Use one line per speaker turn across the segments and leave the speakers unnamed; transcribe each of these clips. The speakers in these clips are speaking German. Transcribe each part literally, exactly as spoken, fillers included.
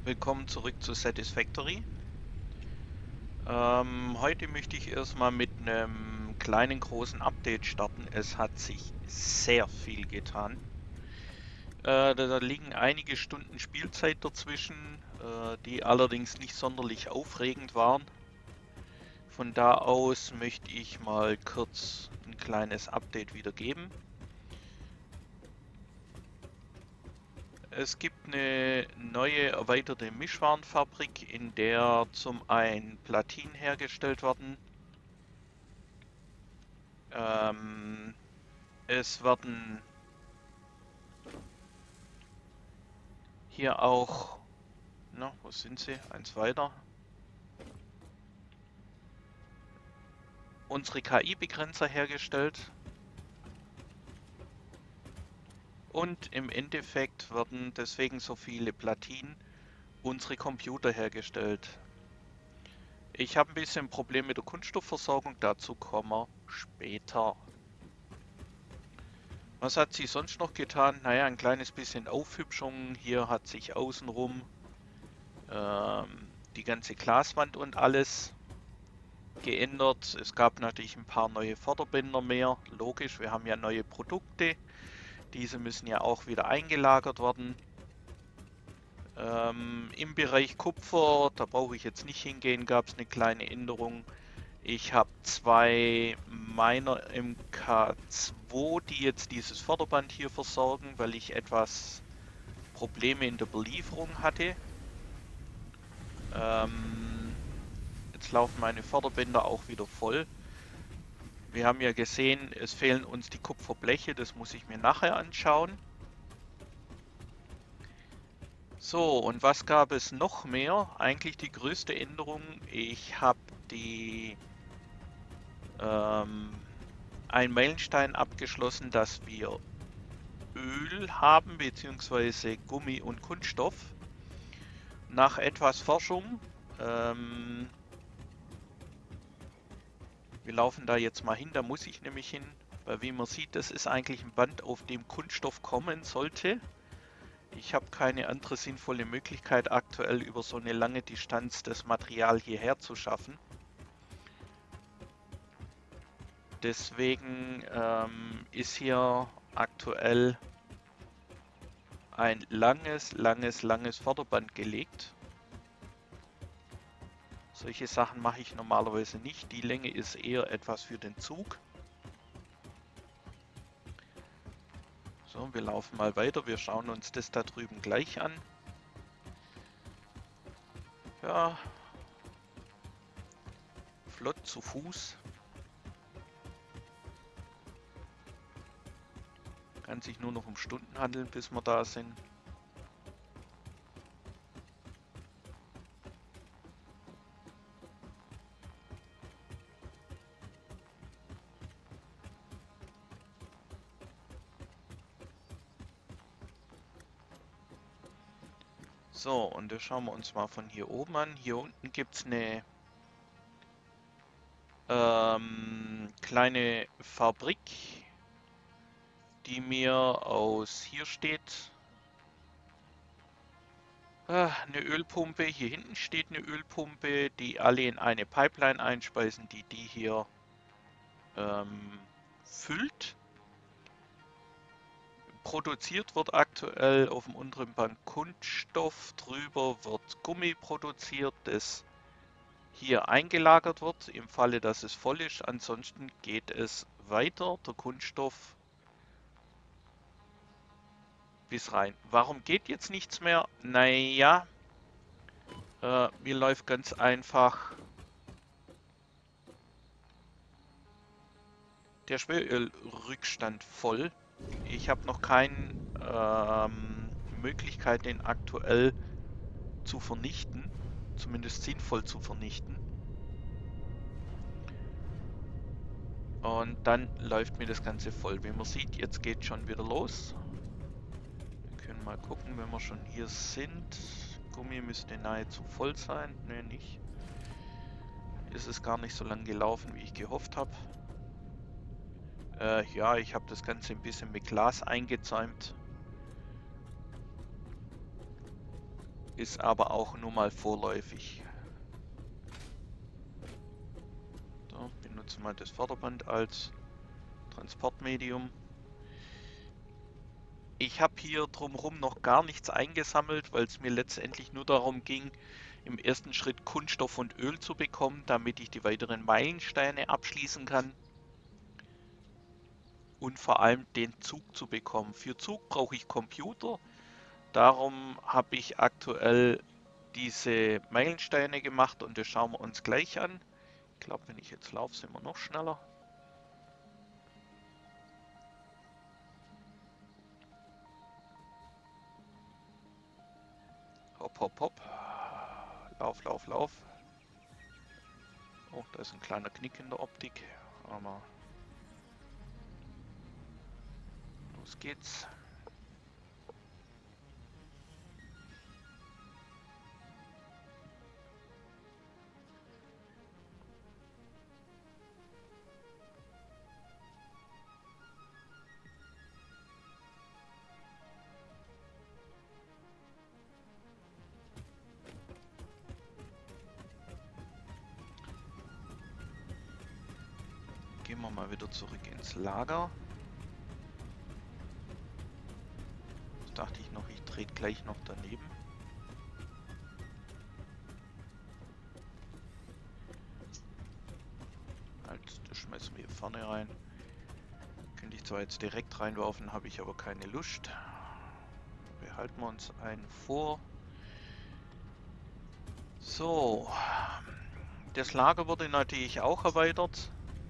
Willkommen zurück zu Satisfactory. Ähm, heute möchte ich erstmal mit einem kleinen großen Update starten. Es hat sich sehr viel getan. Äh, da, da liegen einige Stunden Spielzeit dazwischen, äh, die allerdings nicht sonderlich aufregend waren. Von da aus möchte ich mal kurz ein kleines Update wiedergeben. Es gibt eine neue erweiterte Mischwarenfabrik, in der zum einen Platinen hergestellt werden. Ähm, es werden hier auch, na, wo sind sie? Eins weiter. Unsere K I-Begrenzer hergestellt. Und im Endeffekt werden deswegen so viele Platinen unsere Computer hergestellt. Ich habe ein bisschen ein Problem mit der Kunststoffversorgung, dazu kommen wir später. Was hat sie sonst noch getan? Naja, ein kleines bisschen Aufhübschung. Hier hat sich außenrum ähm, die ganze Glaswand und alles geändert. Es gab natürlich ein paar neue Förderbänder mehr. Logisch, wir haben ja neue Produkte. Diese müssen ja auch wieder eingelagert werden. Ähm, Im Bereich Kupfer, da brauche ich jetzt nicht hingehen, gab es eine kleine Änderung. Ich habe zwei meiner M K zwei, die jetzt dieses Förderband hier versorgen, weil ich etwas Probleme in der Belieferung hatte. Ähm, jetzt laufen meine Förderbänder auch wieder voll. Wir haben ja gesehen, es fehlen uns die Kupferbleche, das muss ich mir nachher anschauen. So, und was gab es noch mehr? Eigentlich die größte Änderung. Ich habe die ähm, einen Meilenstein abgeschlossen, dass wir Öl haben, beziehungsweise Gummi und Kunststoff. Nach etwas Forschung, ähm, wir laufen da jetzt mal hin, da muss ich nämlich hin, weil wie man sieht, das ist eigentlich ein Band, auf dem Kunststoff kommen sollte. Ich habe keine andere sinnvolle Möglichkeit aktuell über so eine lange Distanz das Material hierher zu schaffen. Deswegen ähm, ist hier aktuell ein langes, langes, langes Förderband gelegt. Solche Sachen mache ich normalerweise nicht. Die Länge ist eher etwas für den Zug. So, wir laufen mal weiter. Wir schauen uns das da drüben gleich an. Ja, flott zu Fuß. Kann sich nur noch um Stunden handeln, bis wir da sind. So, und das schauen wir uns mal von hier oben an. Hier unten gibt es eine ähm, kleine Fabrik, die mir aus, hier steht, äh, eine Ölpumpe. Hier hinten steht eine Ölpumpe, die alle in eine Pipeline einspeisen, die die hier ähm, füllt. Produziert wird aktuell auf dem unteren Band Kunststoff, drüber wird Gummi produziert, das hier eingelagert wird, im Falle, dass es voll ist. Ansonsten geht es weiter, der Kunststoff bis rein. Warum geht jetzt nichts mehr? Naja, äh, mir läuft ganz einfach der Schwerölrückstand voll. Ich habe noch keine ähm, Möglichkeit, den aktuell zu vernichten, zumindest sinnvoll zu vernichten. Und dann läuft mir das Ganze voll. Wie man sieht, jetzt geht schon wieder los. Wir können mal gucken, wenn wir schon hier sind. Gummi müsste nahezu voll sein. Ne, nicht. Ist es gar nicht so lang gelaufen, wie ich gehofft habe. Äh, ja, ich habe das Ganze ein bisschen mit Glas eingezäumt. ist aber auch nur mal vorläufig. So, benutzen wir das Förderband als Transportmedium. Ich habe hier drumherum noch gar nichts eingesammelt, weil es mir letztendlich nur darum ging, im ersten Schritt Kunststoff und Öl zu bekommen, damit ich die weiteren Meilensteine abschließen kann. Und vor allem den Zug zu bekommen. Für Zug brauche ich Computer. Darum habe ich aktuell diese Meilensteine gemacht und das schauen wir uns gleich an. Ich glaube, wenn ich jetzt laufe, sind wir noch schneller. Hopp, hopp, hopp. Lauf, lauf, lauf. Oh, da ist ein kleiner Knick in der Optik. Aber los geht's. Gehen wir mal wieder zurück ins Lager. Jetzt dachte ich noch, ich trete gleich noch daneben. Halt, das schmeißen wir hier vorne rein. Könnte ich zwar jetzt direkt reinwerfen, habe ich aber keine Lust. Behalten wir uns einen vor. So. Das Lager wurde natürlich auch erweitert.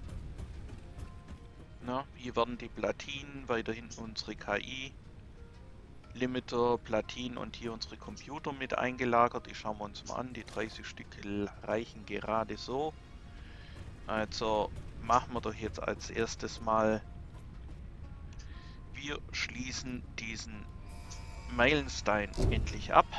Na, hier werden die Platinen, weiterhin unsere K I, Limiter, Platinen und hier unsere Computer mit eingelagert. Die schauen wir uns mal an. Die dreißig Stück reichen gerade so. Also machen wir doch jetzt als erstes mal, wir schließen diesen Meilenstein endlich ab.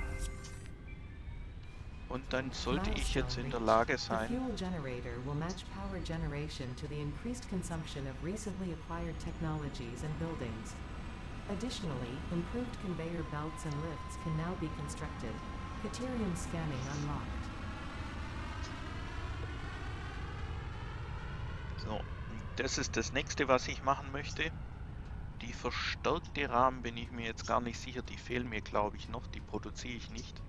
Und dann sollte ich jetzt in der Lage sein,
The fuel generator will match power generation to the increased consumption of recently acquired technologies and buildings. Additionally, improved conveyor belts and lifts can now be constructed. Caterium scanning unlocked.
so, das ist das nächste, was ich machen möchte. Die verstärkte Rahmen bin ich mir jetzt gar nicht sicher, die fehlen mir, glaube ich, noch, die produziere ich nicht.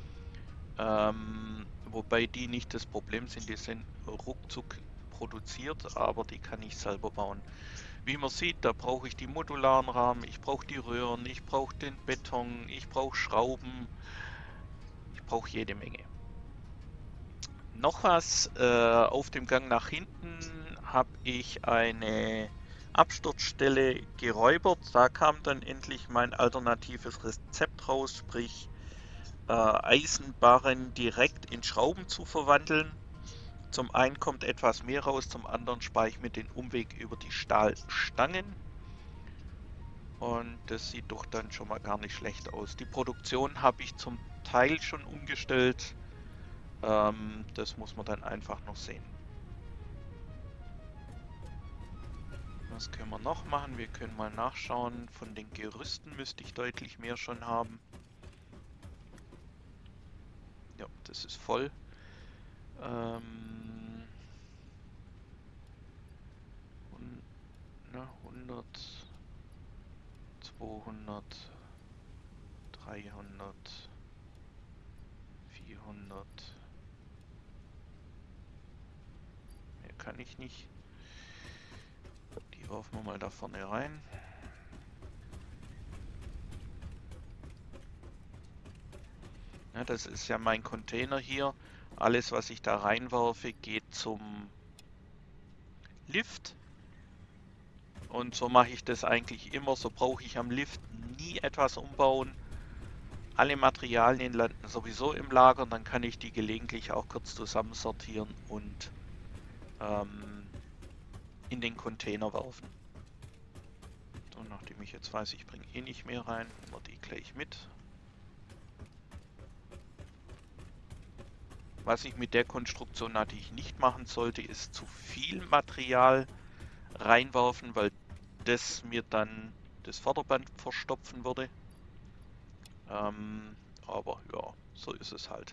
Ähm, wobei die nicht das Problem sind, die sind ruckzuck produziert, aber die kann ich selber bauen. Wie man sieht, da brauche ich die modularen Rahmen, ich brauche die Röhren, ich brauche den Beton, ich brauche Schrauben, ich brauche jede Menge. Noch was, äh, auf dem Gang nach hinten habe ich eine Absturzstelle geräubert, da kam dann endlich mein alternatives Rezept raus, sprich äh, Eisenbarren direkt in Schrauben zu verwandeln. Zum einen kommt etwas mehr raus, zum anderen spare ich mir den Umweg über die Stahlstangen. Und das sieht doch dann schon mal gar nicht schlecht aus. Die Produktion habe ich zum Teil schon umgestellt. Ähm, das muss man dann einfach noch sehen. Was können wir noch machen? Wir können mal nachschauen. Von den Gerüsten müsste ich deutlich mehr schon haben. Ja, das ist voll. Ähm, und, na, hundert, zweihundert, dreihundert, vierhundert. Mehr kann ich nicht. Die werfen wir mal da vorne rein. Ja, das ist ja mein Container hier. Alles, was ich da reinwerfe, geht zum Lift. Und so mache ich das eigentlich immer. So brauche ich am Lift nie etwas umbauen. Alle Materialien landen sowieso im Lager. Und dann kann ich die gelegentlich auch kurz zusammensortieren und ähm, in den Container werfen. So, nachdem ich jetzt weiß, ich bringe eh nicht mehr rein, nehmen wir die gleich mit. Was ich mit der Konstruktion natürlich nicht machen sollte, ist zu viel Material reinwerfen, weil das mir dann das Förderband verstopfen würde. Ähm, Aber ja, so ist es halt.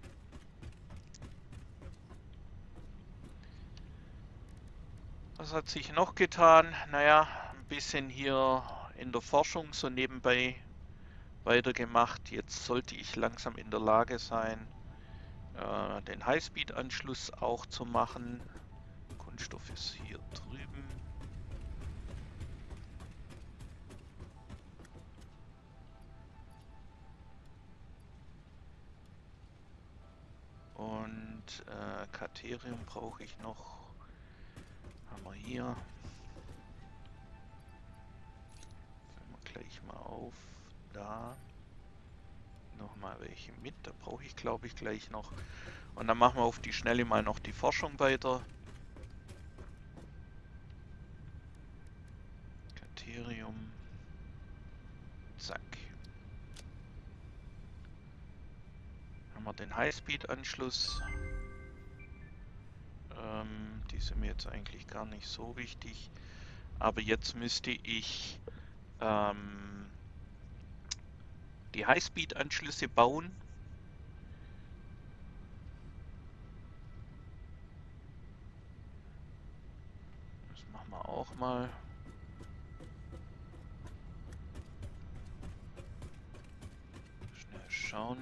Was hat sich noch getan? Naja, ein bisschen hier in der Forschung so nebenbei weitergemacht. Jetzt sollte ich langsam in der Lage sein, äh, den Highspeed-Anschluss auch zu machen. Kunststoff ist hier drüben. Und äh, Katerium brauche ich noch. Haben wir hier. Füllen wir gleich mal auf. Da. Nochmal welche mit. Da brauche ich, glaube ich, gleich noch. Und dann machen wir auf die Schnelle mal noch die Forschung weiter. Katerium. Zack. Haben wir den Highspeed-Anschluss. Ähm, die sind mir jetzt eigentlich gar nicht so wichtig. Aber jetzt müsste ich ähm, die Highspeed-Anschlüsse bauen. Das machen wir auch mal. Schnell schauen.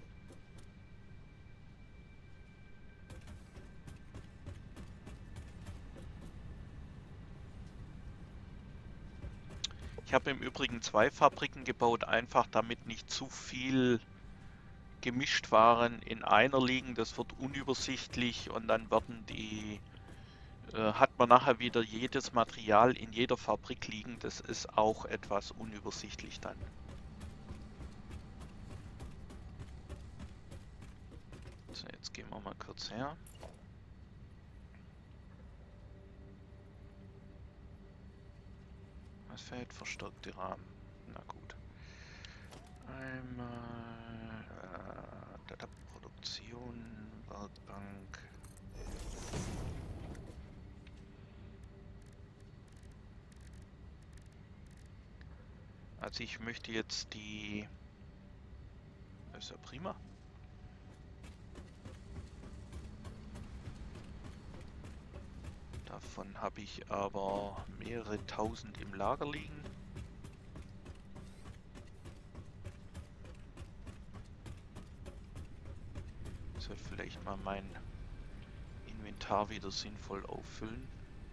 Ich habe im Übrigen zwei Fabriken gebaut, einfach damit nicht zu viel gemischt Waren in einer liegen. Das wird unübersichtlich und dann werden die, äh, hat man nachher wieder jedes Material in jeder Fabrik liegen. Das ist auch etwas unübersichtlich dann. So, jetzt gehen wir mal kurz her. Was fehlt? Verstärkte Rahmen. Na gut. Einmal äh, Data Produktion, Werkbank. Also ich möchte jetzt die... Das ist ja prima. Davon habe ich aber mehrere tausend im Lager liegen. Ich sollte vielleicht mal mein Inventar wieder sinnvoll auffüllen.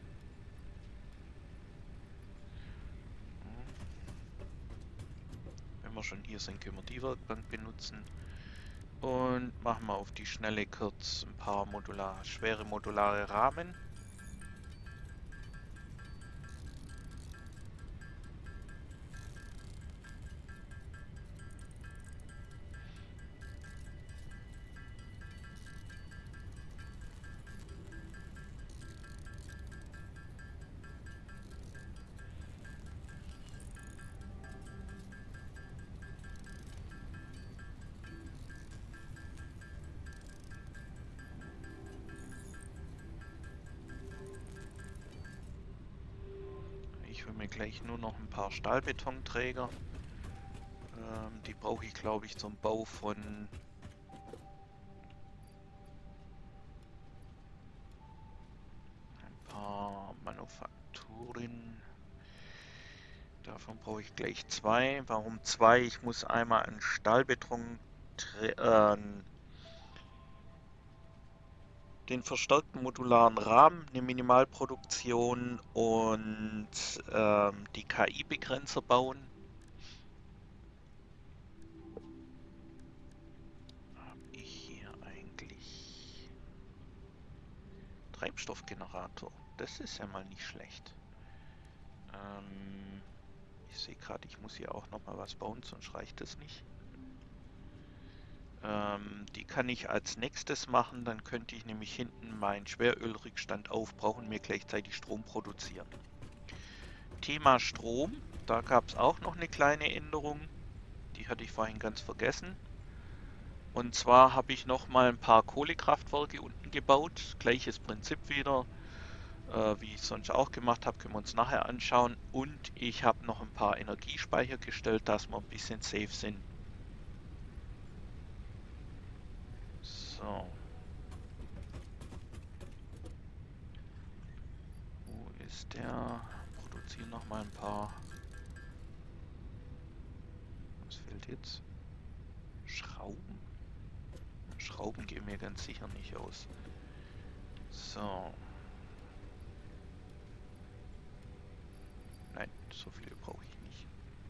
Wenn wir schon hier sind, können wir die Werkbank benutzen. Und machen wir auf die Schnelle kurz ein paar modular, schwere modulare Rahmen. Ich hole mir gleich nur noch ein paar Stahlbetonträger. Ähm, die brauche ich, glaube ich, zum Bau von ein paar Manufakturen. Davon brauche ich gleich zwei. Warum zwei? Ich muss einmal einen Stahlbeton, äh, den verstärkten modularen Rahmen, eine Minimalproduktion und ähm, die K I-Begrenzer bauen. Habe ich hier eigentlich Treibstoffgenerator? Das ist ja mal nicht schlecht. Ähm, ich sehe gerade, ich muss hier auch noch mal was bauen, sonst reicht das nicht. Ähm, die kann ich als nächstes machen, dann könnte ich nämlich hinten meinen Schwerölrückstand aufbrauchen und mir gleichzeitig Strom produzieren. Thema Strom, da gab es auch noch eine kleine Änderung, die hatte ich vorhin ganz vergessen. Und zwar habe ich noch mal ein paar Kohlekraftwerke unten gebaut, gleiches Prinzip wieder, äh, wie ich es sonst auch gemacht habe, können wir uns nachher anschauen. Und ich habe noch ein paar Energiespeicher gestellt, dass wir ein bisschen safe sind. So. Wo ist der? Produzieren noch mal ein paar. Was fehlt jetzt? Schrauben. Schrauben gehen mir ganz sicher nicht aus. So. Nein, so viele brauche ich nicht.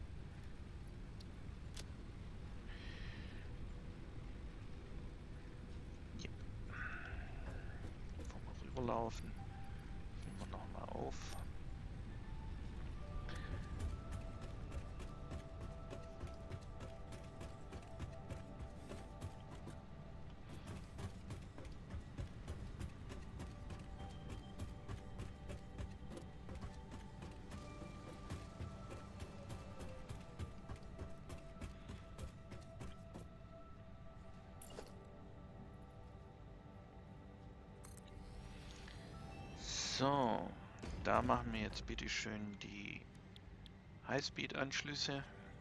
Ja. Bevor wir rüberlaufen, füllen wir nochmal auf. So, da machen wir jetzt bitte schön die Highspeed-Anschlüsse.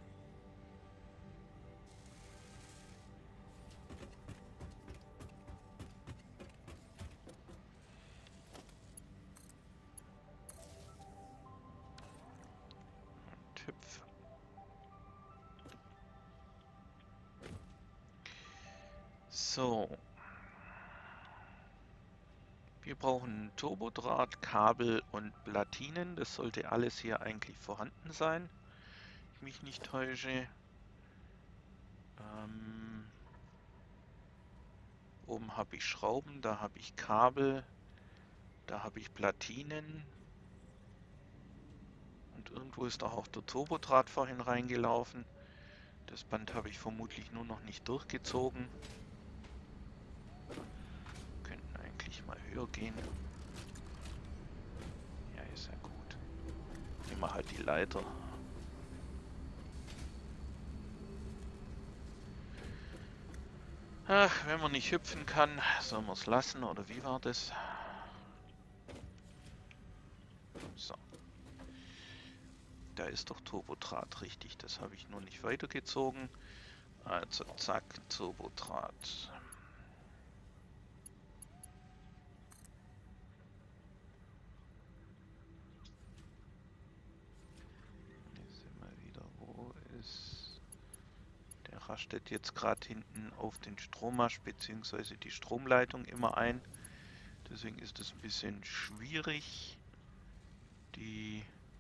Und hüpf. So. Wir brauchen Turbodraht, Kabel und Platinen. Das sollte alles hier eigentlich vorhanden sein, wenn ich mich nicht täusche. Ähm, oben habe ich Schrauben, da habe ich Kabel, da habe ich Platinen. Und irgendwo ist auch der Turbodraht vorhin reingelaufen. Das Band habe ich vermutlich nur noch nicht durchgezogen. Wir könnten eigentlich mal höher gehen. Ja, ist ja gut. Nehmen wir halt die Leiter. Ach, wenn man nicht hüpfen kann, soll man es lassen, oder wie war das? So. Da ist doch Turbodraht, richtig. Das habe ich nur nicht weitergezogen. Also, zack, Turbodraht. Hier sind wir wieder. Wo ist... Der rastet jetzt gerade hinten auf den Strommast bzw. die Stromleitung immer ein. Deswegen ist es ein bisschen schwierig, die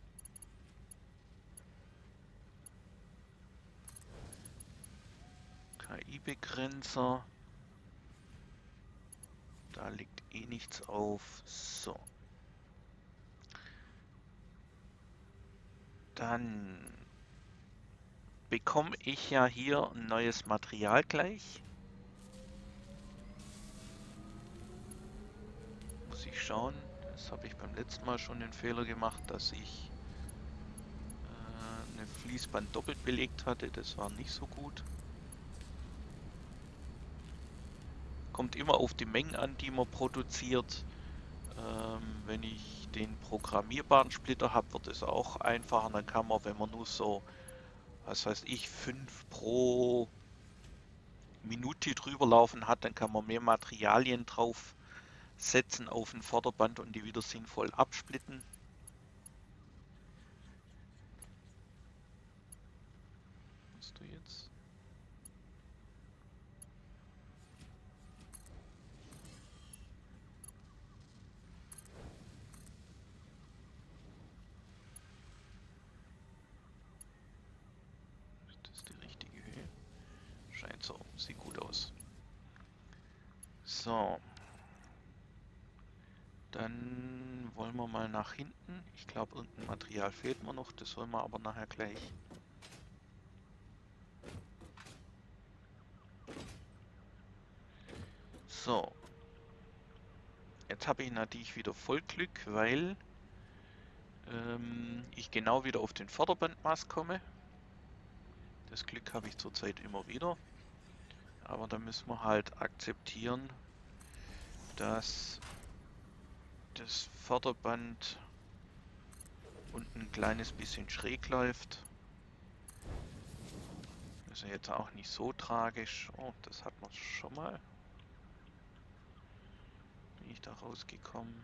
K I-Begrenzer. Da liegt eh nichts auf. So. Dann bekomme ich ja hier ein neues Material gleich. Muss ich schauen. Das habe ich beim letzten Mal schon den Fehler gemacht, dass ich äh, eine Fließband doppelt belegt hatte. Das war nicht so gut. Kommt immer auf die Mengen an, die man produziert. Ähm, wenn ich den programmierbaren Splitter habe, wird es auch einfacher. Dann kann man, wenn man nur so, was weiß ich, fünf pro Minute drüber laufen hat, dann kann man mehr Materialien drauf setzen auf ein Vorderband und die wieder sinnvoll absplitten. Was du jetzt? Ist das die richtige Höhe? Scheint so, sieht gut aus. So. Dann wollen wir mal nach hinten. Ich glaube, irgendein Material fehlt mir noch. Das wollen wir aber nachher gleich. So. Jetzt habe ich natürlich wieder voll Glück, weil ähm, ich genau wieder auf den Förderbandmast komme. Das Glück habe ich zurzeit immer wieder. Aber da müssen wir halt akzeptieren, dass das Förderband unten ein kleines bisschen schräg läuft. Das ist ja jetzt auch nicht so tragisch. Oh, das hat man schon mal. Bin ich da rausgekommen?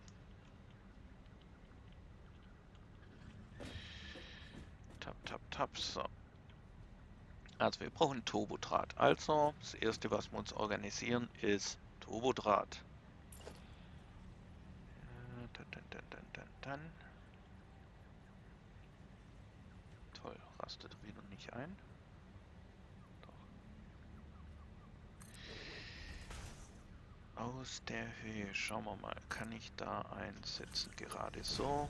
Tap, tap, tap, so. Also wir brauchen Turbodraht. Also das erste, was wir uns organisieren, ist Turbodraht. Äh, Dann, dann, dann, dann, dann, dann. Toll, rastet wieder nicht ein. Doch. Aus der Höhe, schauen wir mal, kann ich da einsetzen? Gerade so.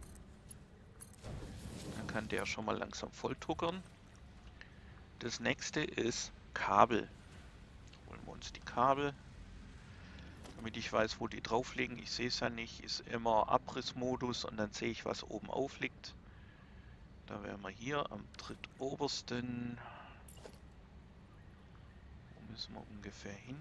Dann kann der schon mal langsam volltuckern. Das nächste ist Kabel. Holen wir uns die Kabel, damit ich weiß, wo die drauflegen. Ich sehe es ja nicht, ist immer Abrissmodus und dann sehe ich, was oben aufliegt. Da wären wir hier am drittobersten. Wo müssen wir ungefähr hin?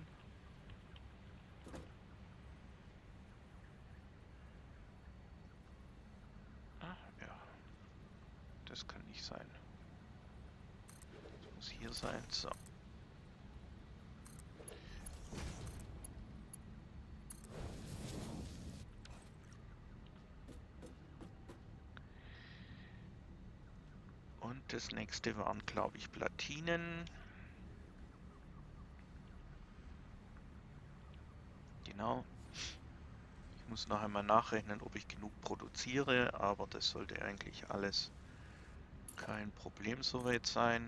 Ah, ja. Das kann nicht sein. Das muss hier sein. So. Und das nächste waren, glaube ich, Platinen. Genau. Ich muss noch einmal nachrechnen, ob ich genug produziere, aber das sollte eigentlich alles kein Problem soweit sein.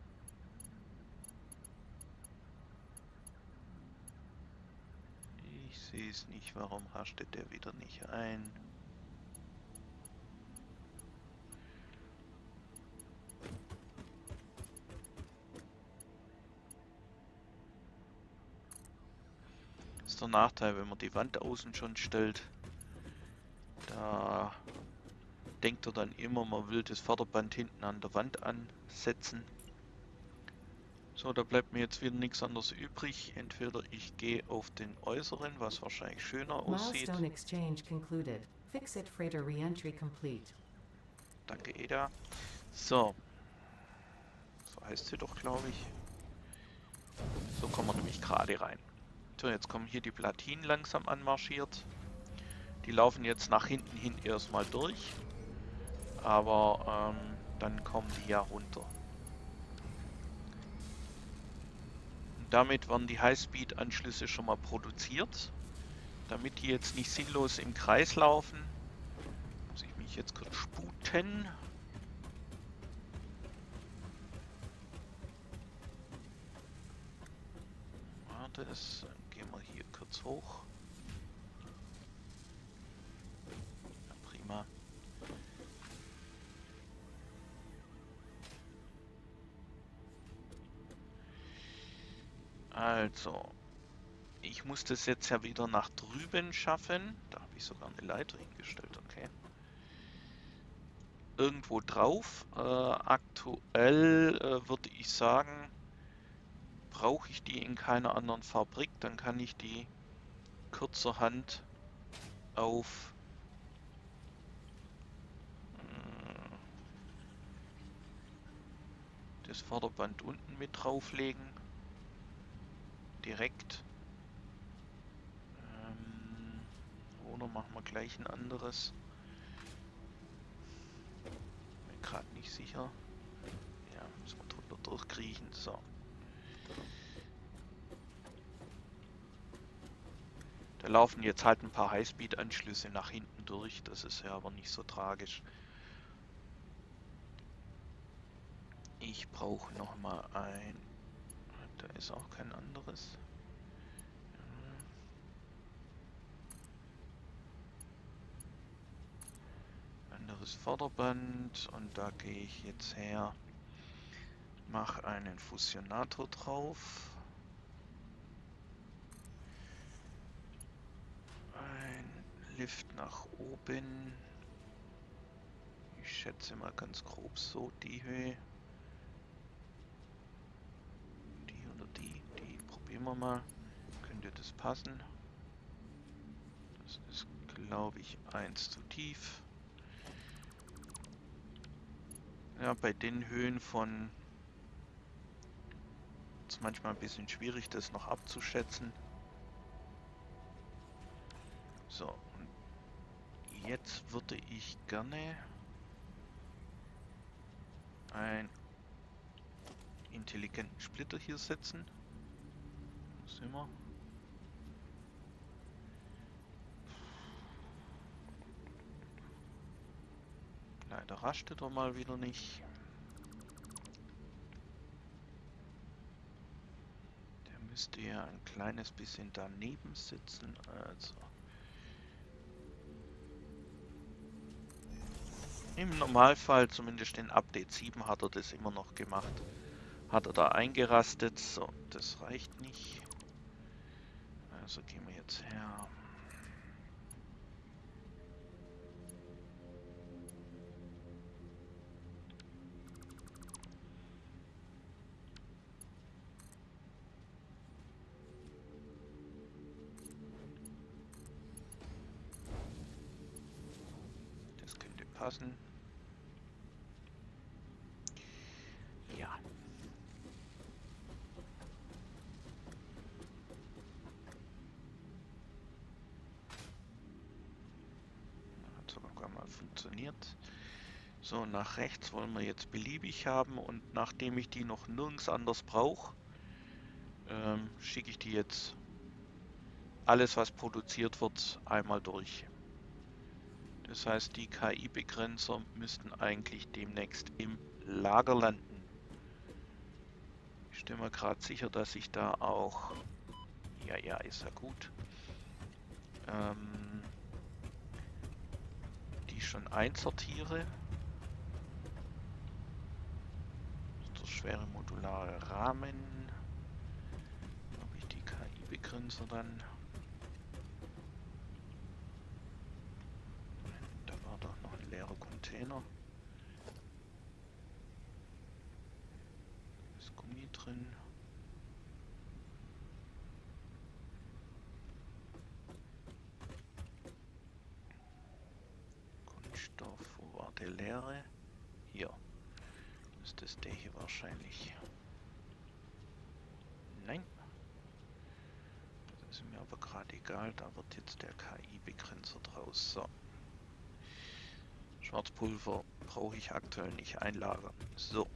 Ich sehe es nicht, warum rastet der wieder nicht ein? Das ist der Nachteil, wenn man die Wand außen schon stellt. Da denkt er dann immer, man will das Förderband hinten an der Wand ansetzen. So, da bleibt mir jetzt wieder nichts anderes übrig. Entweder ich gehe auf den äußeren, was wahrscheinlich schöner aussieht.
Milestone exchange concluded. Fix-it freighter re-entry complete.
Danke, Eda. So. So heißt sie doch, glaube ich. So kommen wir nämlich gerade rein. So, jetzt kommen hier die Platinen langsam anmarschiert. Die laufen jetzt nach hinten hin erstmal durch. Aber ähm, dann kommen die ja runter. Und damit werden die Highspeed-Anschlüsse schon mal produziert. Damit die jetzt nicht sinnlos im Kreis laufen, muss ich mich jetzt kurz sputen. Warte, das gehen wir hier kurz hoch. Ja, prima. Also, ich muss das jetzt ja wieder nach drüben schaffen. Da habe ich sogar eine Leiter hingestellt, okay. Irgendwo drauf. Äh, aktuell äh, würde ich sagen, brauche ich die in keiner anderen Fabrik, dann kann ich die kurzerhand auf äh, das Vorderband unten mit drauflegen. Direkt. Ähm, oder machen wir gleich ein anderes. Bin gerade nicht sicher. Ja, müssen wir drunter durchkriechen. So. Da laufen jetzt halt ein paar Highspeed-Anschlüsse nach hinten durch. Das ist ja aber nicht so tragisch. Ich brauche noch mal ein... Da ist auch kein anderes. Anderes Vorderband. Und da gehe ich jetzt her. Mache einen Fusionator drauf. Ein Lift nach oben. Ich schätze mal ganz grob so die Höhe. Die oder die. Die probieren wir mal. Könnte das passen? Das ist, glaube ich, eins zu tief. Ja, bei den Höhen von... ist manchmal ein bisschen schwierig, das noch abzuschätzen. So, und jetzt würde ich gerne einen intelligenten Splitter hier setzen. Wo sind wir? Leider rastet er mal wieder nicht. Der müsste ja ein kleines bisschen daneben sitzen. Also im Normalfall, zumindest in Update sieben, hat er das immer noch gemacht. Hat er da eingerastet. So, das reicht nicht. Also gehen wir jetzt her. Das könnte passen. Ja. Hat sogar mal funktioniert. So, nach rechts wollen wir jetzt beliebig haben und nachdem ich die noch nirgends anders brauche, ähm, schicke ich die jetzt alles, was produziert wird, einmal durch. Das heißt, die K I-Begrenzer müssten eigentlich demnächst im Lager landen. Ich stelle mir gerade sicher, dass ich da auch... Ja, ja, ist ja gut. Ähm, die schon einsortiere. Der schwere modulare Rahmen. Habe ich die K I-Begrenzer dann... Da war doch noch ein leerer Container. Da ist Gummi drin. Kunststoff, wo war der leere? Hier. Ist das der hier wahrscheinlich? Nein. Das ist mir aber gerade egal, da wird jetzt der K I-Begrenzer draus. So. Schwarzpulver brauche ich aktuell nicht einlagern. So.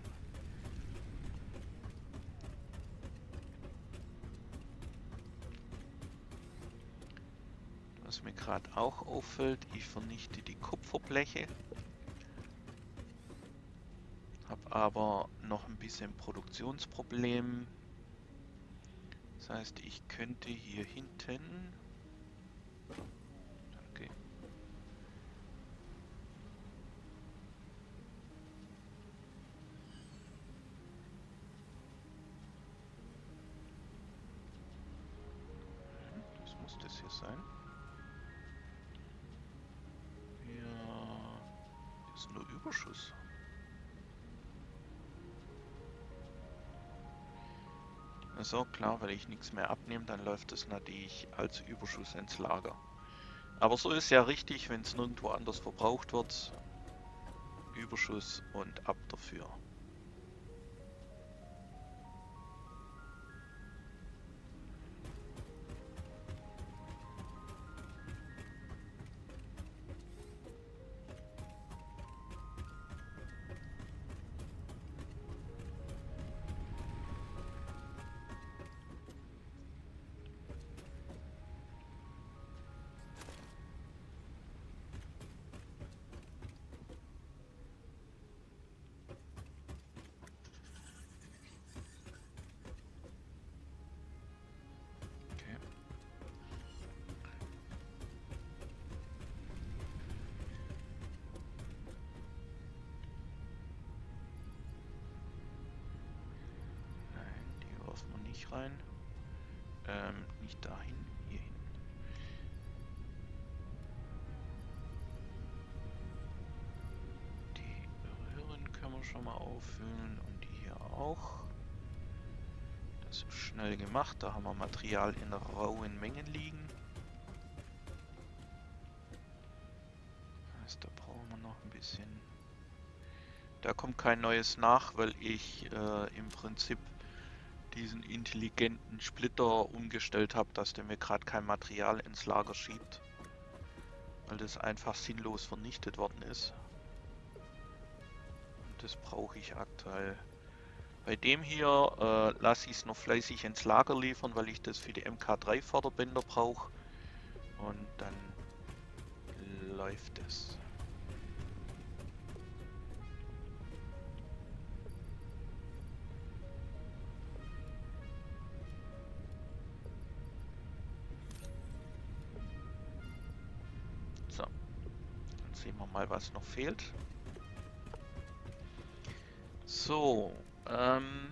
Was mir gerade auch auffällt, ich vernichte die Kupferbleche. Habe aber noch ein bisschen Produktionsproblem. Das heißt, ich könnte hier hinten... Danke. Das muss das hier sein. Ja, das ist nur Überschuss. So, klar, weil ich nichts mehr abnehme, dann läuft es natürlich als Überschuss ins Lager. Aber so ist ja richtig, wenn es nirgendwo anders verbraucht wird. Überschuss und ab dafür. Rein. Ähm, nicht dahin, hier hin. Die Röhren können wir schon mal auffüllen und die hier auch. Das ist schnell gemacht, da haben wir Material in rauen Mengen liegen. Das heißt, da brauchen wir noch ein bisschen. Da kommt kein neues nach, weil ich äh, im Prinzip diesen intelligenten Splitter umgestellt habe, dass der mir gerade kein Material ins Lager schiebt. weil das einfach sinnlos vernichtet worden ist. Und das brauche ich aktuell. Bei dem hier äh, lasse ich es noch fleißig ins Lager liefern, weil ich das für die M K drei Förderbänder brauche. Und dann läuft es. So, dann sehen wir mal, was noch fehlt. So, ähm,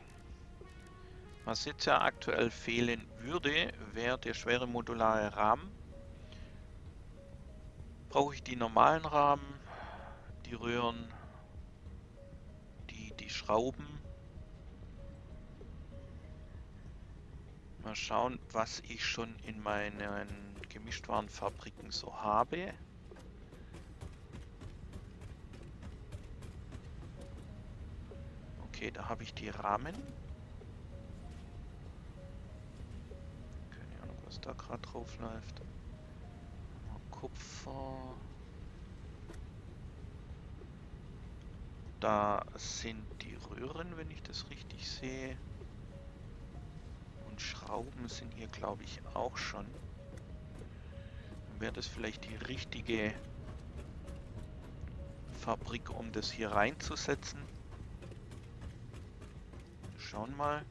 was jetzt ja aktuell fehlen würde, wäre der schwere modulare Rahmen. Brauche ich die normalen Rahmen, die Röhren, die, die Schrauben. Mal schauen, was ich schon in meinen Gemischtwarenfabriken so habe. Okay, da habe ich die Rahmen. Keine Ahnung, was da gerade drauf läuft. Kupfer. Da sind die Röhren, wenn ich das richtig sehe. Und Schrauben sind hier, glaube ich, auch schon. Dann wäre das vielleicht die richtige Fabrik, um das hier reinzusetzen. Schauen mal.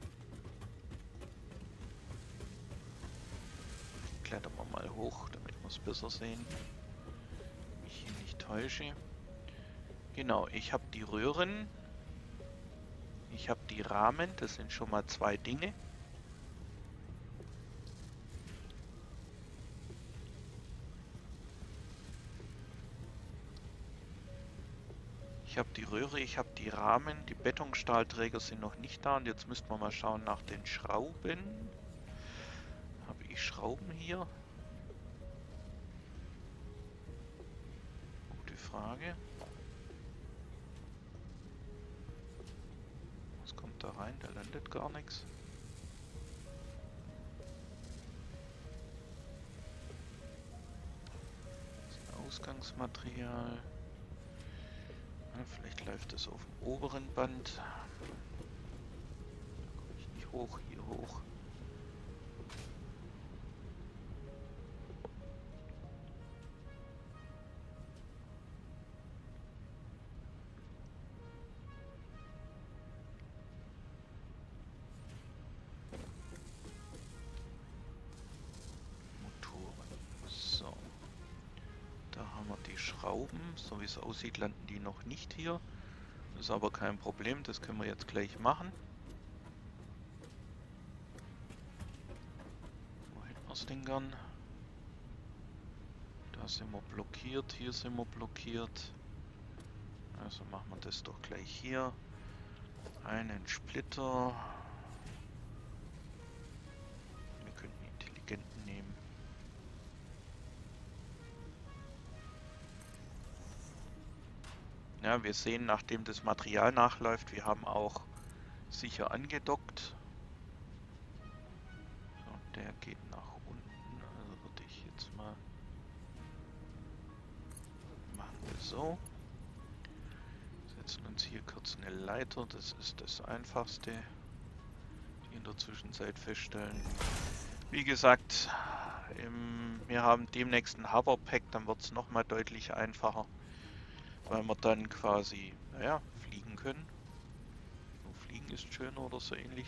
Klettern wir mal hoch, damit wir es besser sehen. Mich hier nicht täusche. Genau, ich habe die Röhren. Ich habe die Rahmen, das sind schon mal zwei Dinge. Ich habe die Röhre, ich habe die Rahmen, die Betonstahlträger sind noch nicht da und jetzt müssten wir mal schauen nach den Schrauben. Habe ich Schrauben hier? Gute Frage. Was kommt da rein? Da landet gar nichts. Das ist ein Ausgangsmaterial. Ja, vielleicht läuft es auf dem oberen Band. Da komme ich nicht hoch, hier hoch. Schrauben, so wie es aussieht, landen die noch nicht hier. Das ist aber kein Problem, das können wir jetzt gleich machen. Wo hätten wir das Ding gern? Da sind wir blockiert, hier sind wir blockiert. Also machen wir das doch gleich hier. Einen Splitter. Wir können den intelligenten nehmen. Ja, wir sehen, nachdem das Material nachläuft, wir haben auch sicher angedockt. So, der geht nach unten, also würde ich jetzt mal machen wir so. Setzen uns hier kurz eine Leiter, das ist das Einfachste. Die in der Zwischenzeit feststellen. Wie gesagt, im, wir haben demnächst ein Hoverpack, dann wird es nochmal deutlich einfacher. Weil wir dann quasi, naja, fliegen können. Nur fliegen ist schöner oder so ähnlich.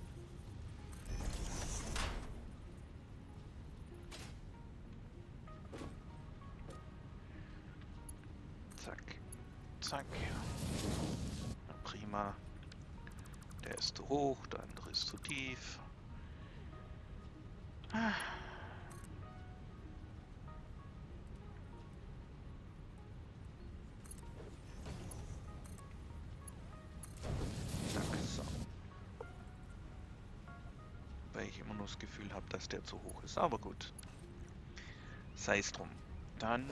Zack, zack. Na, prima. Der ist zu hoch, der andere ist zu tief. Ah. Das Gefühl habe, dass der zu hoch ist, aber gut. Sei es drum. Dann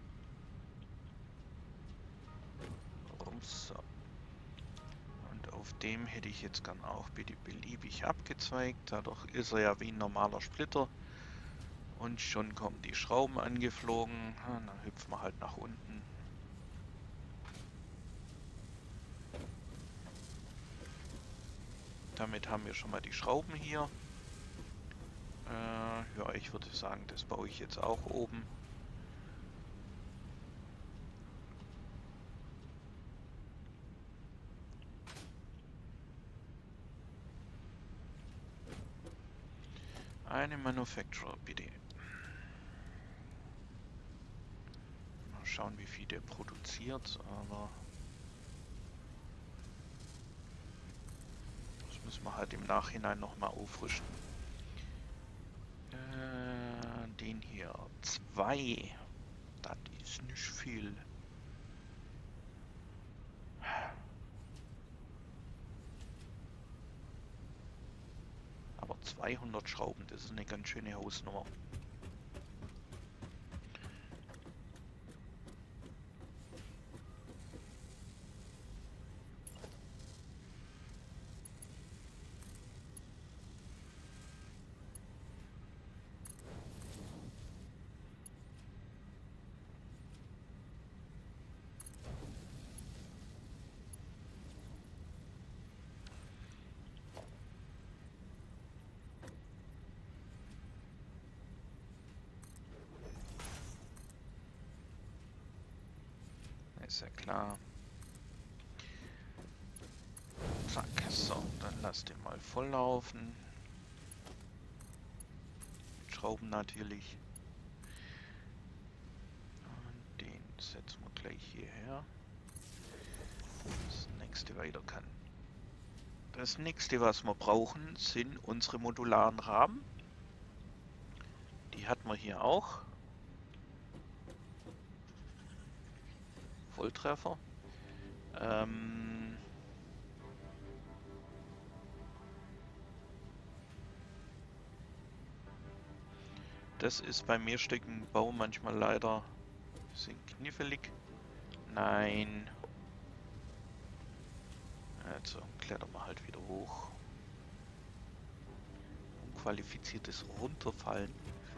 so. Und auf dem hätte ich jetzt gern auch bitte beliebig abgezweigt. Dadurch ist er ja wie ein normaler Splitter. Und schon kommen die Schrauben angeflogen. Ja, dann hüpfen wir halt nach unten. Damit haben wir schon mal die Schrauben hier. Äh, ja, ich würde sagen, das baue ich jetzt auch oben. Eine Manufacturer, bitte. Mal schauen, wie viel der produziert, aber das müssen wir halt im Nachhinein nochmal aufrüsten. Äh, den hier. Zwei. Das ist nicht viel. Aber zweihundert Schrauben, das ist eine ganz schöne Hausnummer. Ist ja klar. Zack, so, dann lass den mal voll laufen. Mit Schrauben natürlich. Und den setzen wir gleich hierher. Das nächste weiter kann. Das nächste, was wir brauchen, sind unsere modularen Rahmen. Die hatten wir hier auch. Volltreffer. Ähm das ist bei mehrstückigen Bau manchmal leider ein bisschen knifflig. Nein. Also klettern wir halt wieder hoch. Unqualifiziertes Runterfallen.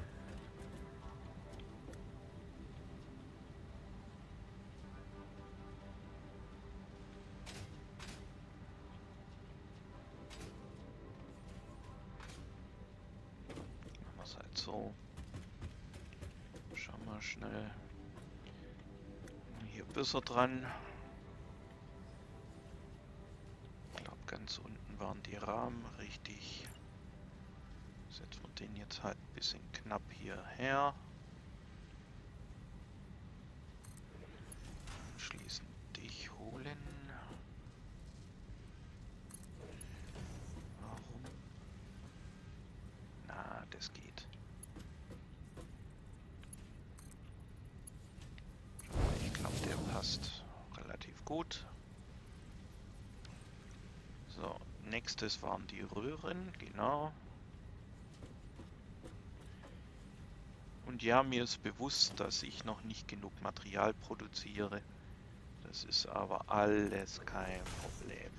Machen wir es halt so. Schauen wir schnell. Hier besser dran. Ich glaube, ganz unten waren die Rahmen richtig. Setzen wir den jetzt halt ein bisschen knapp hierher. Anschließend dich holen. Warum? Na, das geht. Ich glaube, der passt relativ gut. So, nächstes waren die Röhren, genau. Und ja, mir ist bewusst, dass ich noch nicht genug Material produziere. Das ist aber alles kein Problem.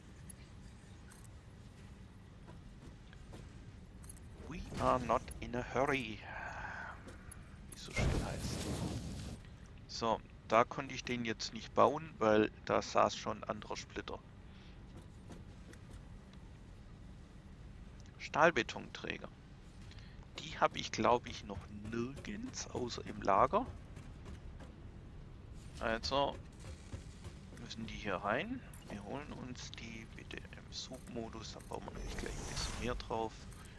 We are not in a hurry. Wie es so schön heißt. So, da konnte ich den jetzt nicht bauen, weil da saß schon ein anderer Splitter. Stahlbetonträger. Die habe ich, glaube ich, noch nirgends, außer im Lager. Also müssen die hier rein. Wir holen uns die bitte im Submodus, dann bauen wir nämlich gleich ein bisschen mehr drauf.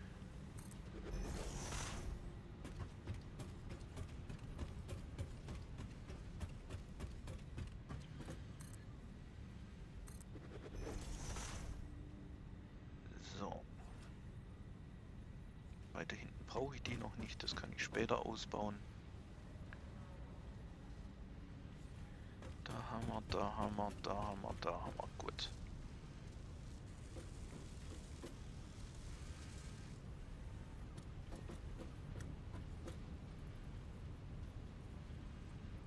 So. Weiter hinten brauche ich die noch nicht, das kann ich später ausbauen. Da haben wir, da haben wir, da haben wir, da haben wir, gut.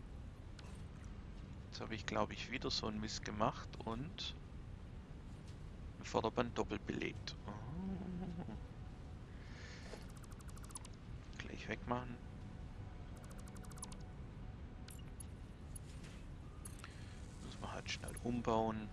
Jetzt habe ich, glaube ich, wieder so ein Mist gemacht und Förderband doppelt belegt. Oh. Gleich wegmachen. Muss man halt schnell umbauen.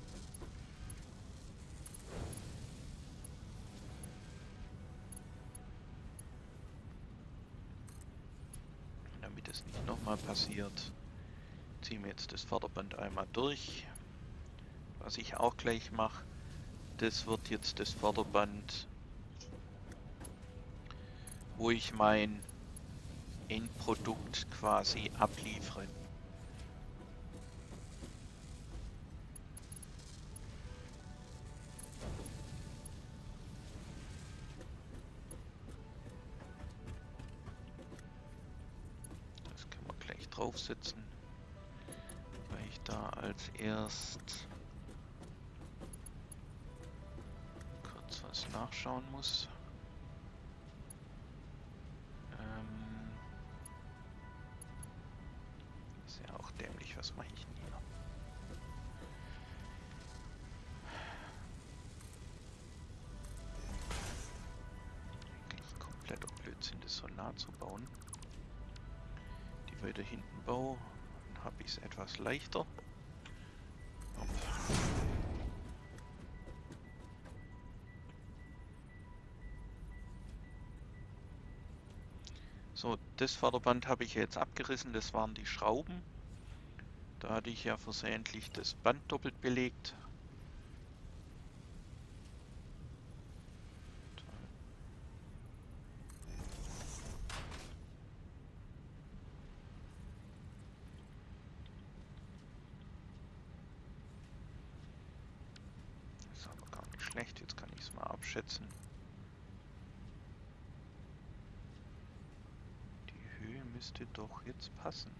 Damit es nicht nochmal passiert, ziehen wir jetzt das Förderband einmal durch. Was ich auch gleich mache, das wird jetzt das Förderband, wo ich mein Endprodukt quasi abliefere. Das können wir gleich draufsetzen, weil ich da als erst kurz was nachschauen muss. Ähm, ist ja auch dämlich, was mache ich denn hier? Eigentlich kompletter Blödsinn, das so nah zu bauen. Die weiter hinten baue, dann habe ich es etwas leichter. Hopp. So, das Förderband habe ich jetzt abgerissen, das waren die Schrauben. Da hatte ich ja versehentlich das Band doppelt belegt. Das ist aber gar nicht schlecht, jetzt kann ich es mal abschätzen. Die Höhe müsste doch jetzt passen.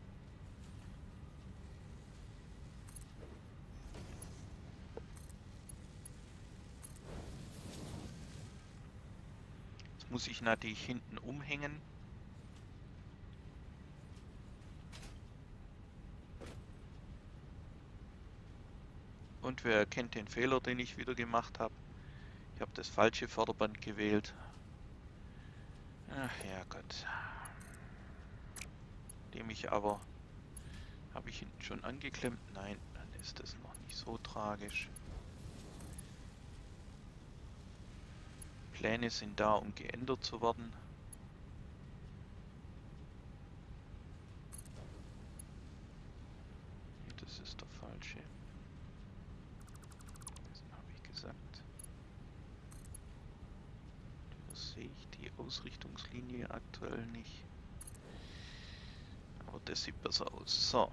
Jetzt muss ich natürlich hinten umhängen. Und wer erkennt den Fehler, den ich wieder gemacht habe? Ich habe das falsche Förderband gewählt. Ach ja Gott. Dem ich aber... Habe ich hinten schon angeklemmt? Nein, dann ist das noch nicht so tragisch. Pläne sind da, um geändert zu werden. Das ist der falsche. Das habe ich gesagt. Da sehe ich die Ausrichtungslinie aktuell nicht. Aber das sieht besser aus. So.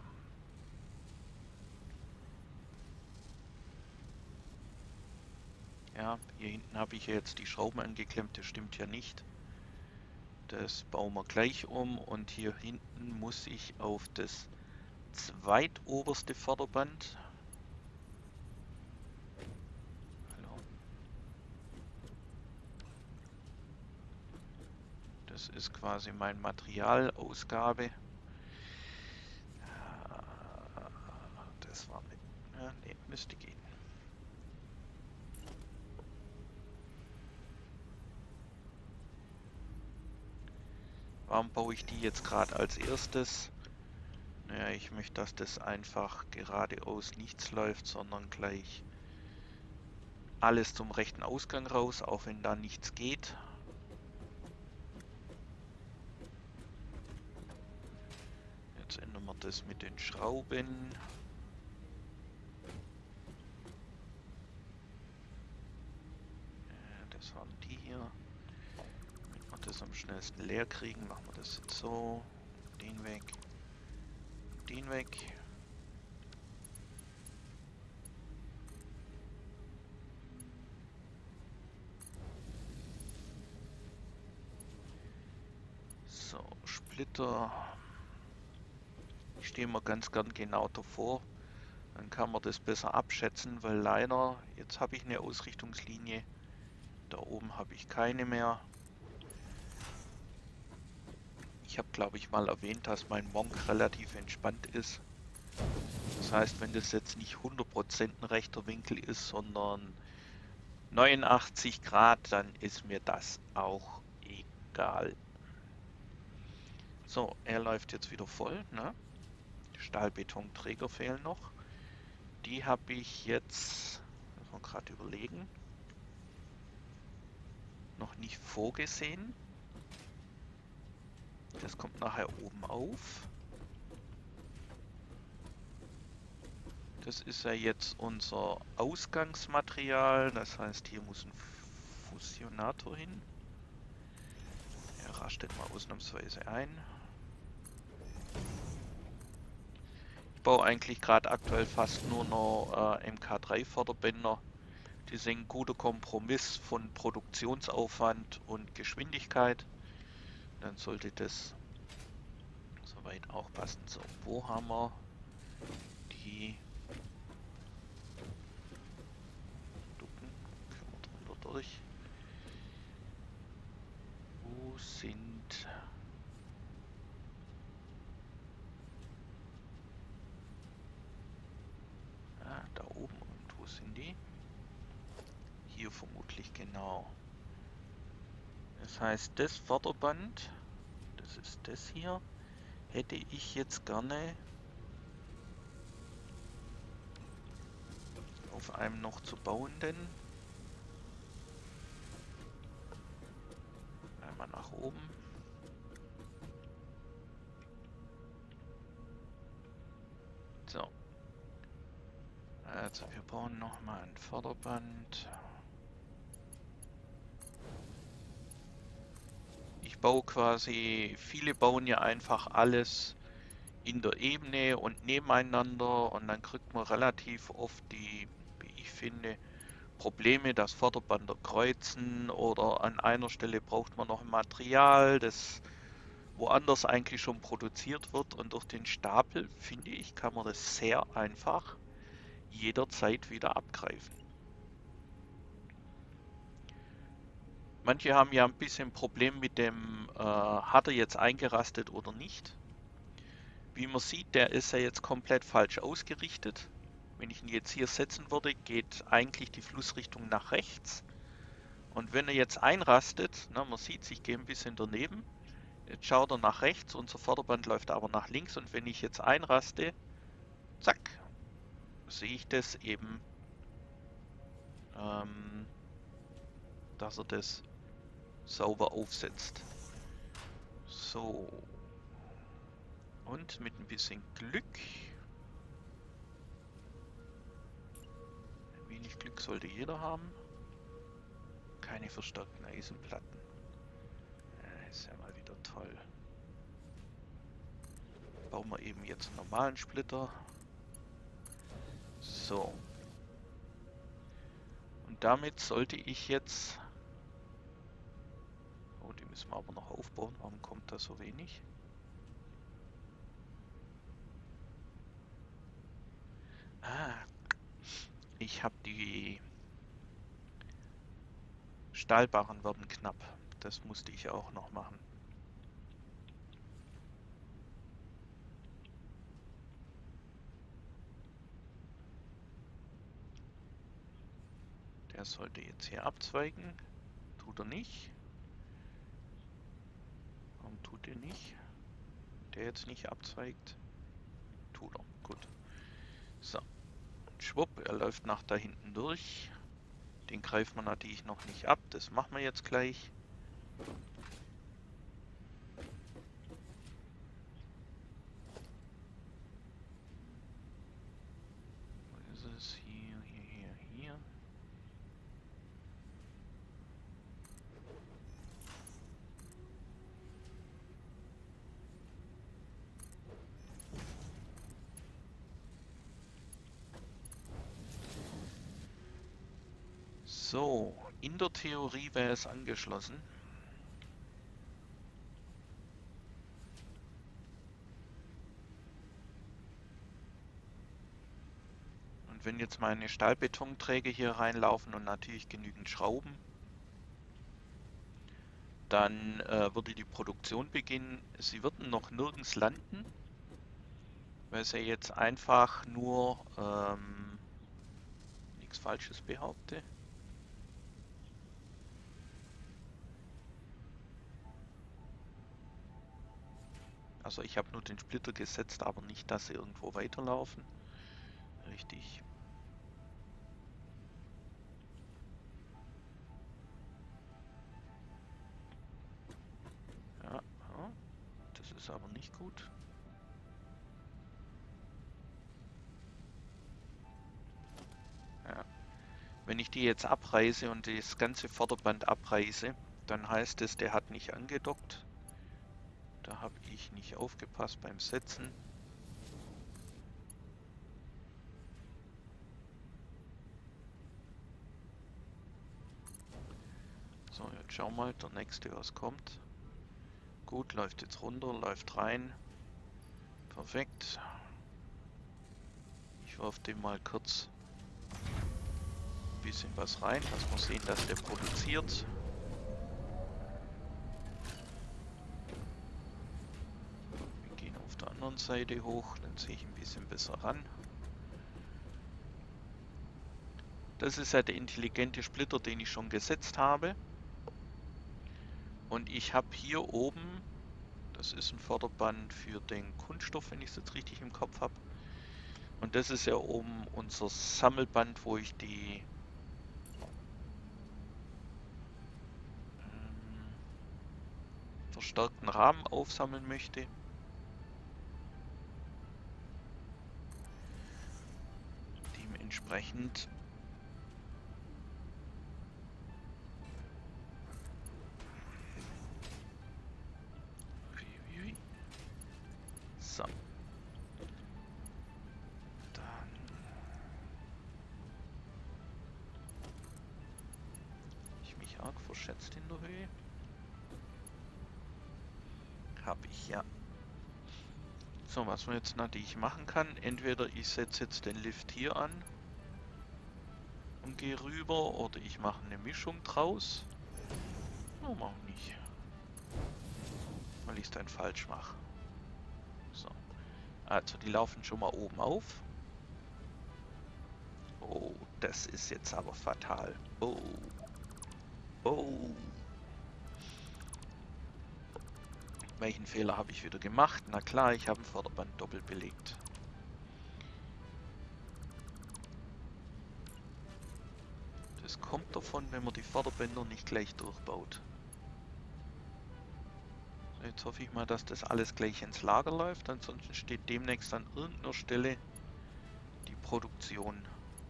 Ja, hier hinten habe ich jetzt die Schrauben angeklemmt, das stimmt ja nicht. Das bauen wir gleich um und hier hinten muss ich auf das zweitoberste Förderband. Hallo. Das ist quasi mein Materialausgabe. Das war mit. Ja, nee, müsste gehen. Warum baue ich die jetzt gerade als erstes? Naja, ich möchte, dass das einfach geradeaus nichts läuft, sondern gleich alles zum rechten Ausgang raus, auch wenn da nichts geht. Jetzt ändern wir das mit den Schrauben. Das waren die hier. Damit wir das am schnellsten leer kriegen, machen wir das jetzt so. Den weg. Den weg. So, Splitter. Ich stehe mal ganz gern genau davor. Dann kann man das besser abschätzen, weil leider, jetzt habe ich eine Ausrichtungslinie. Da oben habe ich keine mehr. Ich habe, glaube ich, mal erwähnt, dass mein Monk relativ entspannt ist. Das heißt, wenn das jetzt nicht hundert Prozent ein rechter Winkel ist, sondern neunundachtzig Grad, dann ist mir das auch egal. So, er läuft jetzt wieder voll, ne? Stahlbetonträger fehlen noch. Die habe ich jetzt, muss man gerade überlegen, noch nicht vorgesehen. Das kommt nachher oben auf. Das ist ja jetzt unser Ausgangsmaterial. Das heißt, hier muss ein Fusionator hin. Er rastet mal ausnahmsweise ein. Ich baue eigentlich gerade aktuell fast nur noch äh, M K drei Förderbänder. Die sind ein guter Kompromiss von Produktionsaufwand und Geschwindigkeit. Dann sollte das soweit auch passen. So, wo haben wir die Ducken? Können wir drunter durch. Wo sind... Ah, da oben. Und wo sind die? Hier vermutlich genau. Das heißt, das Förderband, das ist das hier, hätte ich jetzt gerne auf einem noch zu bauenden. Einmal nach oben. So. Also wir bauen nochmal ein Förderband. Ich baue quasi, viele bauen ja einfach alles in der Ebene und nebeneinander und dann kriegt man relativ oft die, wie ich finde, Probleme, dass Förderbänder kreuzen oder an einer Stelle braucht man noch Material, das woanders eigentlich schon produziert wird, und durch den Stapel, finde ich, kann man das sehr einfach jederzeit wieder abgreifen. Manche haben ja ein bisschen Problem mit dem, äh, hat er jetzt eingerastet oder nicht. Wie man sieht, der ist ja jetzt komplett falsch ausgerichtet. Wenn ich ihn jetzt hier setzen würde, geht eigentlich die Flussrichtung nach rechts. Und wenn er jetzt einrastet, na, man sieht, ich gehe ein bisschen daneben. Jetzt schaut er nach rechts, unser Förderband läuft aber nach links. Und wenn ich jetzt einraste, zack, sehe ich das eben, ähm, dass er das sauber aufsetzt. So. Und mit ein bisschen Glück, ein wenig Glück sollte jeder haben, keine verstärkten Eisenplatten. Ja, ist ja mal wieder toll. Bauen wir eben jetzt einen normalen Splitter. So. Und damit sollte ich jetzt... Oh, die müssen wir aber noch aufbauen. Warum kommt da so wenig? Ah, ich habe die Stahlbarren werden knapp. Das musste ich auch noch machen. Der sollte jetzt hier abzweigen. Tut er nicht. Warum tut er nicht? Der jetzt nicht abzweigt. Tut er. Gut. So. Schwupp, er läuft nach da hinten durch. Den greift man natürlich noch nicht ab. Das machen wir jetzt gleich. Wo ist es? Hier, hier, hier, hier. So, in der Theorie wäre es angeschlossen. Und wenn jetzt meine Stahlbetonträger hier reinlaufen und natürlich genügend Schrauben, dann äh, würde die Produktion beginnen. Sie würden noch nirgends landen. weil sie jetzt einfach nur ähm, nichts Falsches behaupte. Also ich habe nur den Splitter gesetzt, aber nicht, dass sie irgendwo weiterlaufen. Richtig. Ja, ja, das ist aber nicht gut. Ja. Wenn ich die jetzt abreiße und das ganze Vorderband abreiße, dann heißt es, der hat nicht angedockt. Da habe ich nicht aufgepasst beim Setzen. So, jetzt schau mal, der nächste, was kommt. Gut, läuft jetzt runter, läuft rein. Perfekt. Ich werfe dem mal kurz ein bisschen was rein, dass wir sehen, dass der produziert. Wir gehen auf der anderen Seite hoch, dann sehe ich ein bisschen besser ran. Das ist ja der intelligente Splitter, den ich schon gesetzt habe. Und ich habe hier oben, das ist ein Förderband für den Kunststoff, wenn ich es jetzt richtig im Kopf habe. Und das ist ja oben unser Sammelband, wo ich die ähm, verstärkten Rahmen aufsammeln möchte. Dementsprechend so. Dann ich mich arg verschätzt in der Höhe. Habe ich ja. So, was man jetzt natürlich machen kann, entweder ich setze jetzt den Lift hier an und gehe rüber, oder ich mache eine Mischung draus. Warum auch nicht? Weil ich es dann falsch mache. So. Also, die laufen schon mal oben auf. Oh, das ist jetzt aber fatal. Oh. Oh. Welchen Fehler habe ich wieder gemacht? Na klar, ich habe ein Vorderband doppelt belegt. Das kommt davon, wenn man die Vorderbänder nicht gleich durchbaut. Jetzt hoffe ich mal, dass das alles gleich ins Lager läuft, ansonsten steht demnächst an irgendeiner Stelle die Produktion.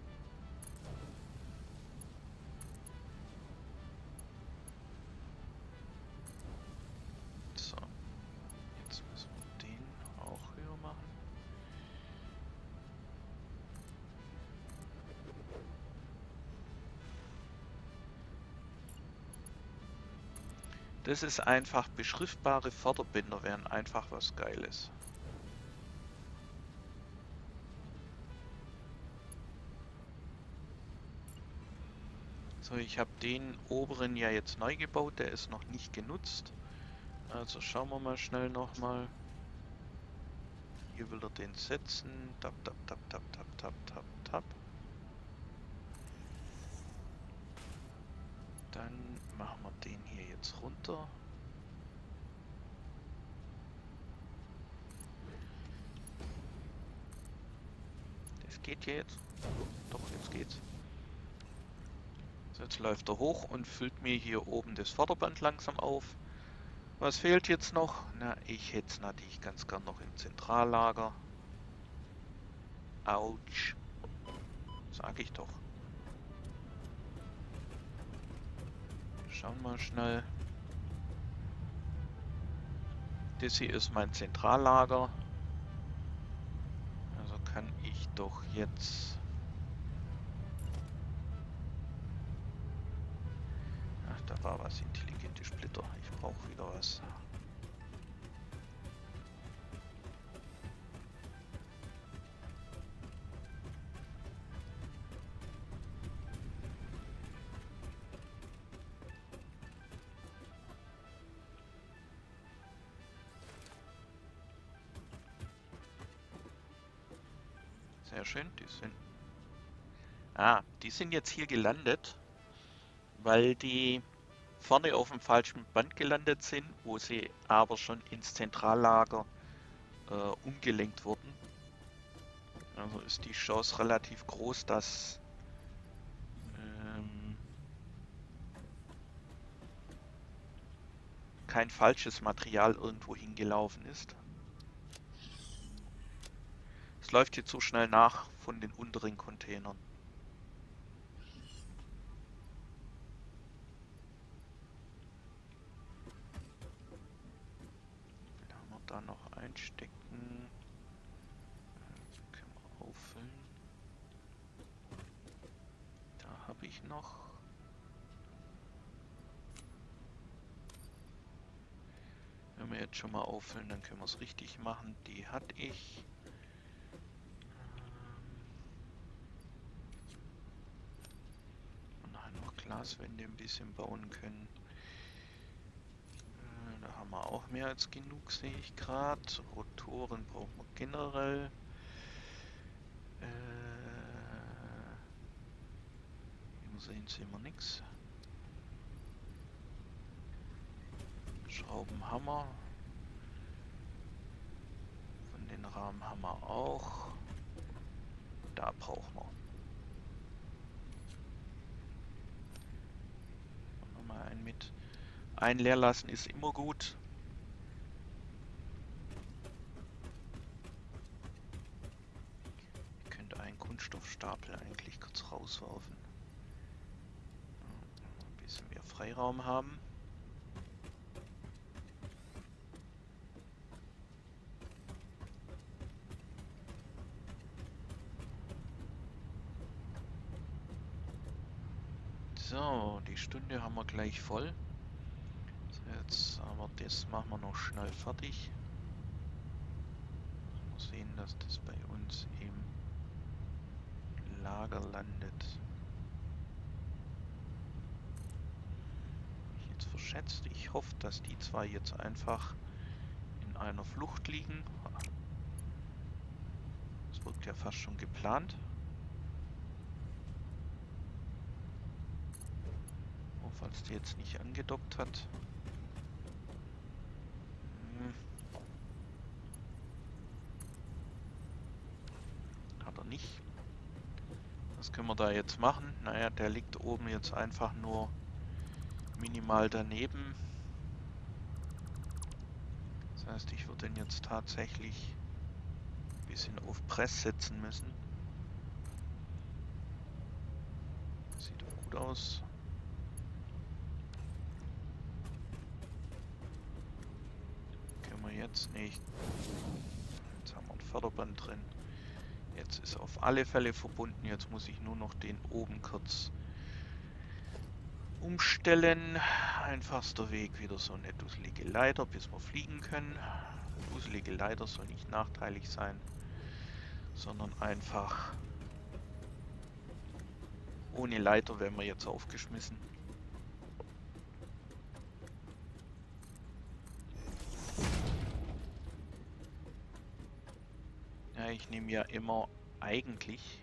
So, jetzt müssen wir den auch höher machen. Das ist einfach, beschriftbare Förderbänder wären einfach was Geiles. So, ich habe den oberen ja jetzt neu gebaut, der ist noch nicht genutzt. Also schauen wir mal schnell nochmal. Hier will er den setzen. Tap, tap, tap, tap, tap, tap, tap, tap. Dann machen wir den hier jetzt runter. Das geht ja jetzt. Doch, jetzt geht's. So, jetzt läuft er hoch und füllt mir hier oben das Vorderband langsam auf. Was fehlt jetzt noch? Na, ich hätte es natürlich ganz gern noch im Zentrallager. Autsch. Sag ich doch. Schauen wir mal schnell. Das hier ist mein Zentrallager. Also kann ich doch jetzt... Ach, da war was. Intelligente Splitter. Ich brauche wieder was. Sehr schön, die sind... Ah, die sind jetzt hier gelandet, weil die vorne auf dem falschen Band gelandet sind, wo sie aber schon ins Zentrallager äh, umgelenkt wurden. Also ist die Chance relativ groß, dass ähm, kein falsches Material irgendwo hingelaufen ist. Es läuft jetzt so schnell nach von den unteren Containern. Da haben wir da noch einstecken. Können wir auffüllen. Da habe ich noch. Wenn wir jetzt schon mal auffüllen, dann können wir es richtig machen. Die hatte ich. Und nachher noch Glaswände ein bisschen bauen können. Da haben wir auch mehr als genug, sehe ich gerade. Rotoren brauchen wir generell. Äh, Im Sehen sehen wir nichts. Schraubenhammer. Von den Rahmen haben wir auch. Da brauchen wir. Nochmal einen mit. Ein leer lassen ist immer gut. Ich könnte einen Kunststoffstapel eigentlich kurz rauswerfen. Ein bisschen mehr Freiraum haben. So, die Stunde haben wir gleich voll. So, jetzt aber das machen wir noch schnell fertig. Mal sehen, dass das bei uns im Lager landet. Ich jetzt verschätzt. Ich hoffe, dass die zwei jetzt einfach in einer Flucht liegen. Das wirkt ja fast schon geplant. Falls die jetzt nicht angedockt hat. Hm. Hat er nicht. Was können wir da jetzt machen? Naja, der liegt oben jetzt einfach nur minimal daneben. Das heißt, ich würde den jetzt tatsächlich ein bisschen auf Press setzen müssen. Sieht doch gut aus. Jetzt nicht. Jetzt haben wir ein Förderband drin. Jetzt ist auf alle Fälle verbunden. Jetzt muss ich nur noch den oben kurz umstellen. Einfachster Weg wieder so eine dusselige Leiter, bis wir fliegen können. Dusselige Leiter soll nicht nachteilig sein, sondern einfach ohne Leiter werden wir jetzt aufgeschmissen. Ich nehme ja immer eigentlich.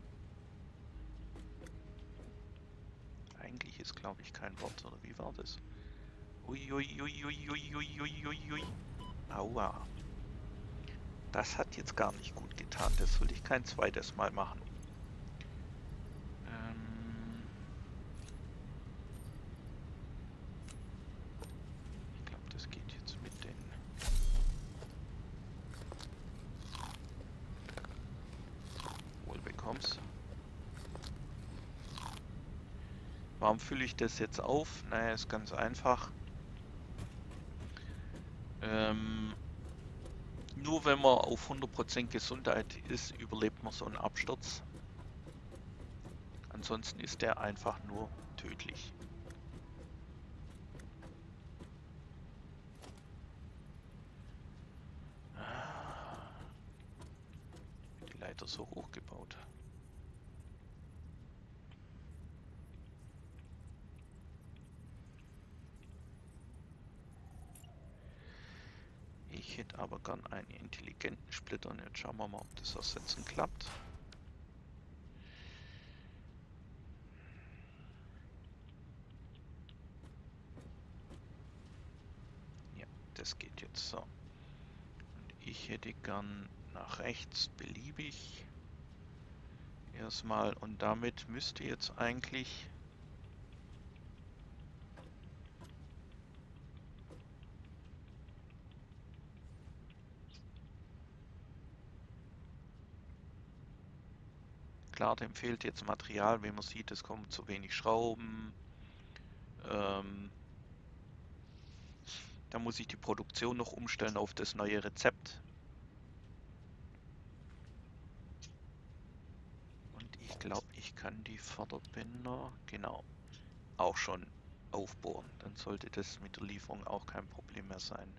Eigentlich ist, glaube ich, kein Wort, oder wie war das? Uiuiuiuiuiuiuiui. Aua. Das hat jetzt gar nicht gut getan. Das sollte ich kein zweites Mal machen. Ähm ich glaube, das geht jetzt mit den... Warum fülle ich das jetzt auf? Naja, ist ganz einfach. Ähm, nur wenn man auf hundert Prozent Gesundheit ist, überlebt man so einen Absturz. Ansonsten ist der einfach nur tödlich. Die Leiter so hoch gebaut. Ich hätte aber gern einen intelligenten Splitter und jetzt schauen wir mal, ob das Ersetzen klappt. das geht jetzt so. Und ich hätte gern nach rechts beliebig. Erstmal, und damit müsste jetzt eigentlich klar, dem fehlt jetzt Material, wie man sieht, es kommen zu wenig Schrauben. Ähm, da muss ich die Produktion noch umstellen auf das neue Rezept. Und ich glaube, ich kann die Förderbinder, genau, auch schon aufbohren. Dann sollte das mit der Lieferung auch kein Problem mehr sein.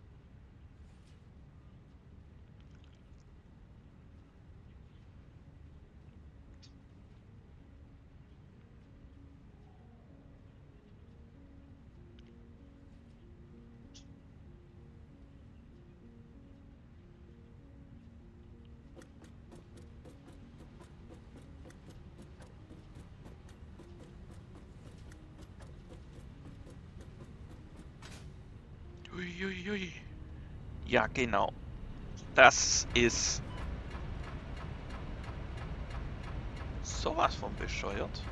Uiuiui. Ja, genau. Das ist sowas von bescheuert.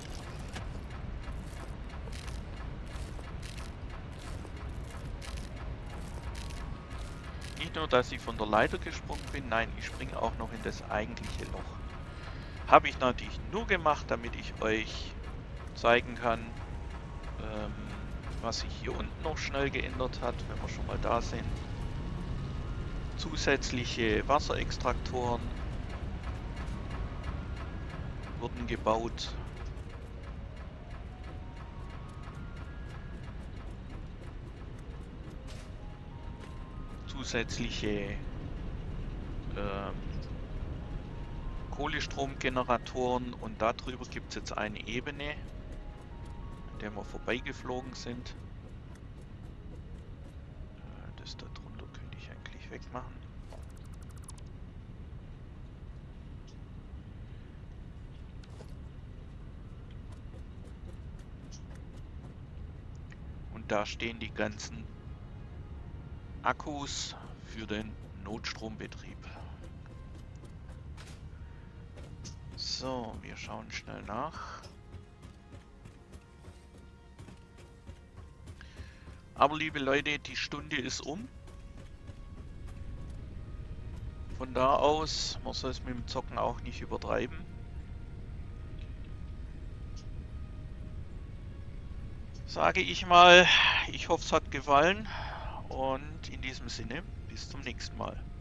Nicht nur, dass ich von der Leiter gesprungen bin, nein, ich springe auch noch in das eigentliche Loch. Habe ich natürlich nur gemacht, damit ich euch zeigen kann, ähm, was sich hier unten noch schnell geändert hat, wenn wir schon mal da sind. Zusätzliche Wasserextraktoren wurden gebaut. Zusätzliche ähm, Kohlestromgeneratoren, und darüber gibt es jetzt eine Ebene, an der wir vorbeigeflogen sind. Äh, das da drunter könnte ich eigentlich wegmachen. Und da stehen die ganzen Akkus für den Notstrombetrieb. So, wir schauen schnell nach. Aber liebe Leute, die Stunde ist um. Von da aus, man soll es mit dem Zocken auch nicht übertreiben. Sage ich mal, ich hoffe, es hat gefallen. Und in diesem Sinne, bis zum nächsten Mal.